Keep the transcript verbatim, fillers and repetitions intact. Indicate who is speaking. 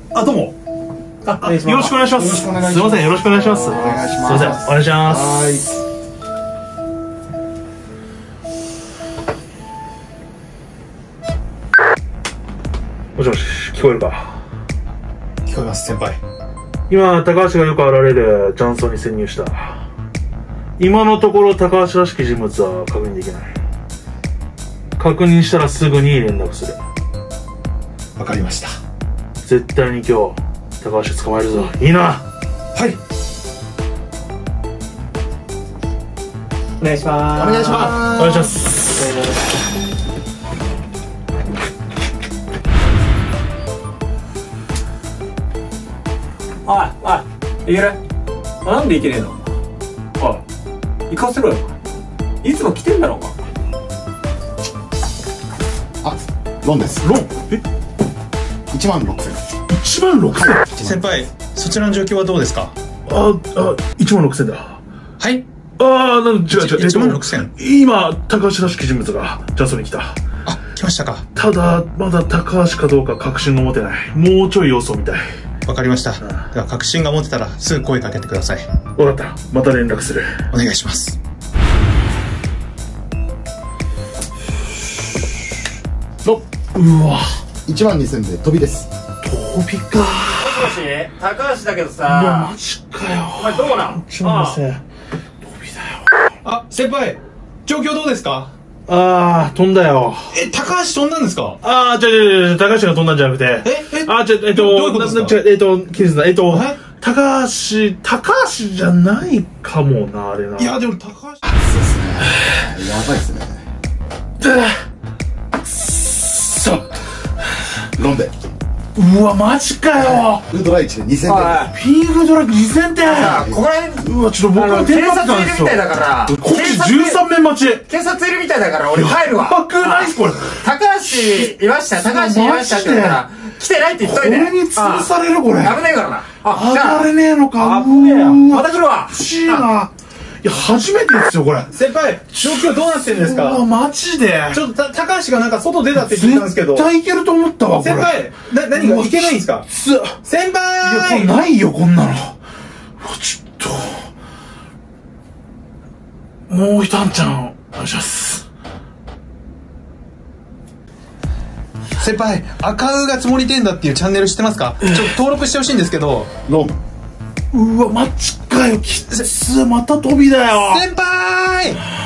Speaker 1: あ、どうも。あ、よろしくお願いします。すみません、よろしくお願いします。お願いします。すみません、お願いします。はい。もしもし、聞こえるか？
Speaker 2: 聞こえます、先輩。
Speaker 1: 今、高橋がよく現れる雀荘に潜入した。今のところ高橋らしき人物は確認できない。確認したらすぐに連絡する。
Speaker 2: わかりました。
Speaker 1: 絶対に今日高橋捕まえるぞ。いいな。
Speaker 2: はい。
Speaker 3: お願いします。
Speaker 2: お願いします。
Speaker 1: お願いします。
Speaker 3: おいおい、いける？なんでいけねえの？おい、行かせろよ。いつも来てんだろお前。
Speaker 2: あ、ロンです。
Speaker 1: ロン？え？
Speaker 2: 一万六千。
Speaker 1: 一万六千。
Speaker 4: 先輩、そちらの状況はどうですか？
Speaker 1: あ、あ、一万六千だ。
Speaker 4: はい。
Speaker 1: ああ、なん違う違う。
Speaker 4: 一万六千。
Speaker 1: 今、高橋らしき人物が雀荘に来た。
Speaker 4: あ、来ましたか。
Speaker 1: ただ、まだ高橋かどうか確信が持てない。もうちょい様子を見たい。
Speaker 4: わかりました。では確信が持てたらすぐ声かけてください。
Speaker 1: わかった。また連絡する。
Speaker 4: お願いします。
Speaker 1: の、うわ。
Speaker 2: 一万二千で飛びです。
Speaker 1: 飛びか。
Speaker 3: もしもし、高橋だけどさ。
Speaker 1: いや、マジかよ。
Speaker 3: お前どうなん？
Speaker 1: 一万二千。飛びだよ。
Speaker 4: あ、先輩、状況どうですか？
Speaker 1: ああ、飛んだよ。
Speaker 4: え、高橋飛んだんですか？
Speaker 1: ああ、じゃじゃ高橋が飛んだんじゃなくて。
Speaker 4: え、え、
Speaker 1: あ、じゃ、えっと、
Speaker 4: どういうことですか？
Speaker 1: えっと、キリスさん、えっと、
Speaker 4: え
Speaker 1: 高橋、高橋じゃないかもな、あれな。
Speaker 4: いや、でも高橋。
Speaker 2: そうですね。やばいですね。
Speaker 1: くっそ。
Speaker 2: ロンで。
Speaker 1: うわ、マジかよ。
Speaker 2: ウルトラ一で二千で。
Speaker 1: ピーグドラにせんてん。
Speaker 3: さあ、ここら辺、
Speaker 1: うわ、ちょっと僕も
Speaker 3: 警察いるみたいだから。
Speaker 1: こっちじゅうさんめん待ち。
Speaker 3: 警察いるみたいだから俺帰るわ。
Speaker 1: やばくないっすこれ。
Speaker 3: 高橋いました、高橋いましたって言ったら、来てないって言っといて。
Speaker 1: これに潰されるこれ。
Speaker 3: 危ねえからな。あ、じゃあ、
Speaker 1: 上がれねえのか。
Speaker 3: 危ねえよ。ま
Speaker 1: ま
Speaker 3: た来るわ。
Speaker 1: 欲しいな。いや、初めてですよ、これ。
Speaker 4: 先輩、状況どうなってるんです
Speaker 1: う
Speaker 4: か？
Speaker 1: わ、マジで。
Speaker 4: ちょっとた高橋がなんか外出たって聞いたんですけど。
Speaker 1: 絶対いけると思ったわ、これ。
Speaker 4: 先輩、な、何がいけないんですか？
Speaker 1: つ、いや、
Speaker 4: 先
Speaker 1: こ
Speaker 4: 輩
Speaker 1: れないよ、こんなの。うわちょっと。もう一晩ちゃん、お願いします。
Speaker 4: 先輩、赤ウが積もりてんだっていうチャンネル知ってますか？ちょっと登録してほしいんですけど。
Speaker 2: ロン。
Speaker 1: うわ、マジかよ、きつ、また飛びだよ。
Speaker 4: 先輩